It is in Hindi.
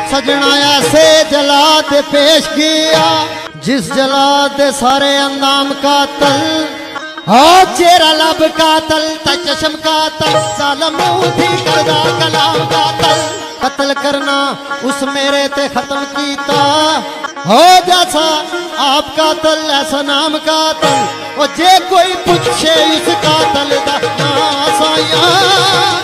सजना ऐसे जला दे पेश किया जिस जला दे सारे अंदाम का तल। हो चेहरा लब का तल चशम का तल सालम थी करदा कलाम का तल। कत्ल करना उस मेरे ते खत्म कीता हो जैसा आपका तल ऐसा नाम का तल। ओ जे कोई पूछे उस का तल दा साया